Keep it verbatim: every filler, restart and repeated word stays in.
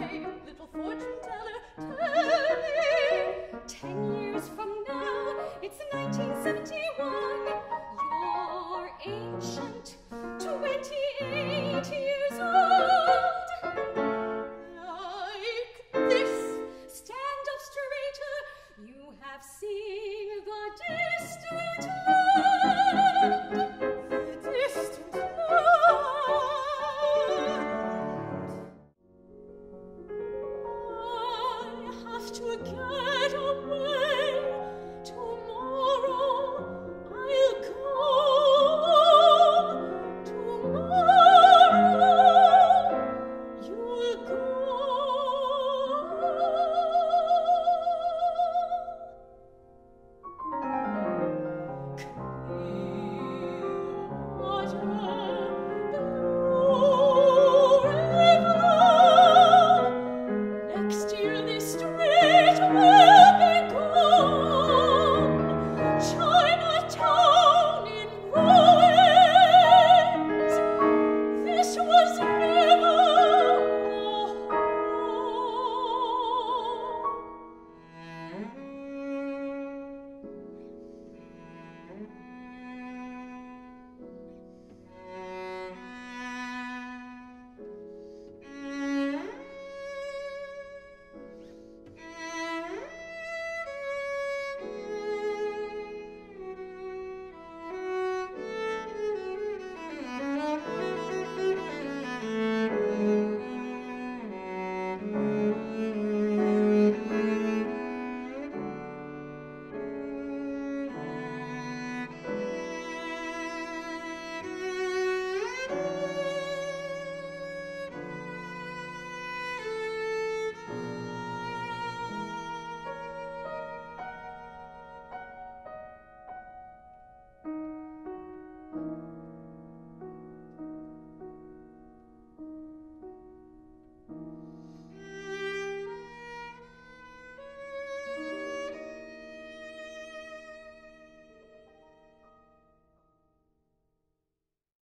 I, little fortune teller, tell me. Ten years from now, it's nineteen seventy-one. You're ancient, twenty-eight years old. Like this, stand up straighter. You have seen the day.